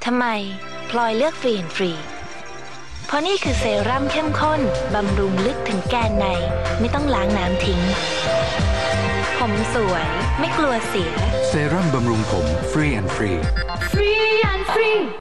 ทำไมพลอยเลือกฟรีแอนด์ฟรีเพราะนี่คือเซรั่มเข้มข้นบำรุงลึกถึงแกนในไม่ต้องล้างน้ำทิ้งผมสวยไม่กลัวเสียเซรั่มบำรุงผมฟรีแอนด์ฟรี